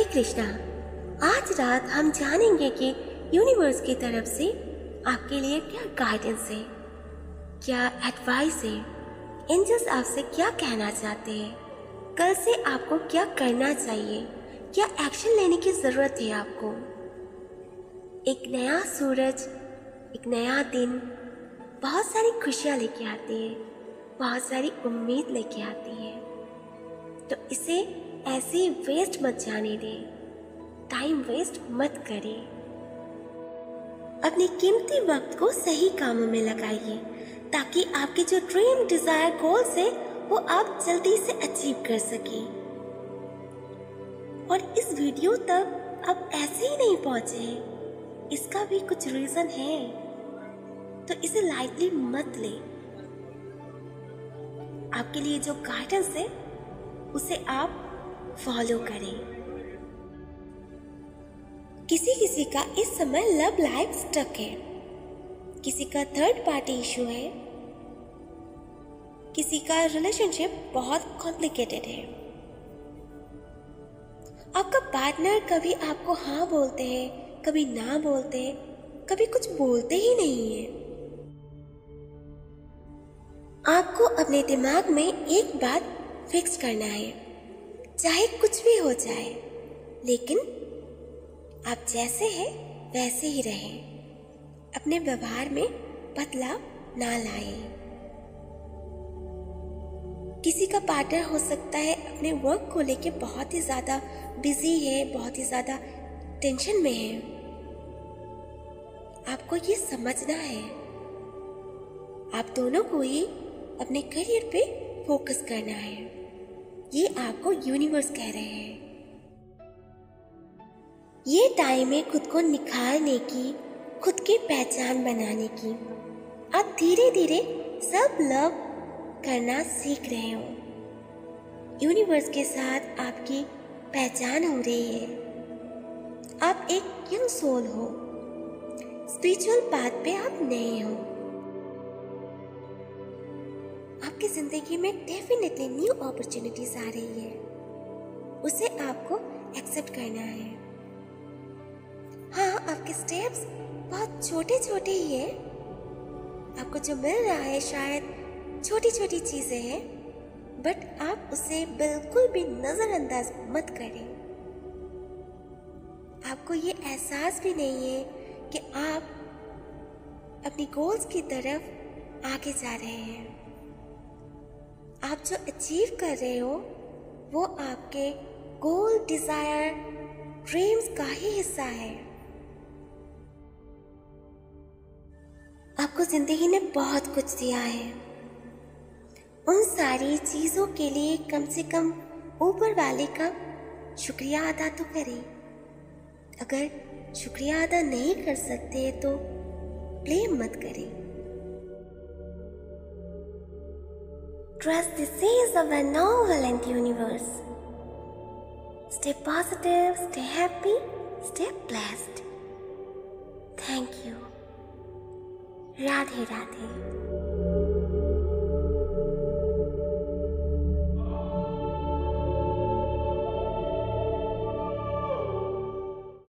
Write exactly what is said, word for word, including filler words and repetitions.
कृष्णा। आज रात हम जानेंगे कि यूनिवर्स की तरफ से आपके लिए क्या गाइडेंस है, क्या एडवाइस है, एंजल्स आपसे क्या कहना चाहते हैं, कल से आपको क्या करना चाहिए, क्या एक्शन लेने की जरूरत है आपको। एक नया सूरज, एक नया दिन बहुत सारी खुशियाँ लेके आती है, बहुत सारी उम्मीद लेके आती है। तो इसे ऐसे वेस्ट मत जाने दें, टाइम वेस्ट मत करें। अपने कीमती वक्त को सही कामों में लगाइए ताकि आपके जो ड्रीम डिजायर गोल्स है वो आप जल्दी से अचीव कर सकें। और इस वीडियो तक आप ऐसे ही नहीं पहुंचे, इसका भी कुछ रीजन है, तो इसे लाइटली मत ले। आपके लिए जो गाइडेंस है उसे आप फॉलो करें। किसी किसी का इस समय लव लाइफ स्टक है, किसी का थर्ड पार्टी इशू है, किसी का रिलेशनशिप बहुत कॉम्प्लिकेटेड है। आपका पार्टनर कभी आपको हाँ बोलते हैं, कभी ना बोलते हैं, कभी कुछ बोलते ही नहीं है। आपको अपने दिमाग में एक बात फिक्स करना है, चाहे कुछ भी हो जाए, लेकिन आप जैसे हैं वैसे ही रहें। अपने व्यवहार में बदलाव ना लाएं। किसी का पार्टनर हो सकता है अपने वर्क को लेके बहुत ही ज्यादा बिजी है, बहुत ही ज्यादा टेंशन में है। आपको ये समझना है, आप दोनों को ही अपने करियर पे फोकस करना है। ये आपको यूनिवर्स कह रहे हैं। ये टाइम है खुद को निखारने की, खुद की पहचान बनाने की। आप धीरे धीरे सब लव करना सीख रहे हो। यूनिवर्स के साथ आपकी पहचान हो रही है। आप एक यंग सोल हो, स्पिरिचुअल पाथ पे आप नए हो। आपकी जिंदगी में डेफिनेटली न्यू अपॉर्चुनिटीज आ रही है, उसे आपको एक्सेप्ट करना है। हाँ, आपके स्टेप्स बहुत छोटे छोटे ही है। आपको जो मिल रहा है शायद छोटी छोटी चीजें हैं, बट आप उसे बिल्कुल भी नजरअंदाज मत करें। आपको ये एहसास भी नहीं है कि आप अपनी गोल्स की तरफ आगे जा रहे हैं। आप जो अचीव कर रहे हो वो आपके गोल, डिजायर, ड्रीम्स का ही हिस्सा है। आपको जिंदगी ने बहुत कुछ दिया है। उन सारी चीजों के लिए कम से कम ऊपर वाले का शुक्रिया अदा तो करें। अगर शुक्रिया अदा नहीं कर सकते तो ब्लेम मत करें। Trust the seas of a benevolent universe. Stay positive, stay happy, stay blessed. Thank you. Radhe Radhe.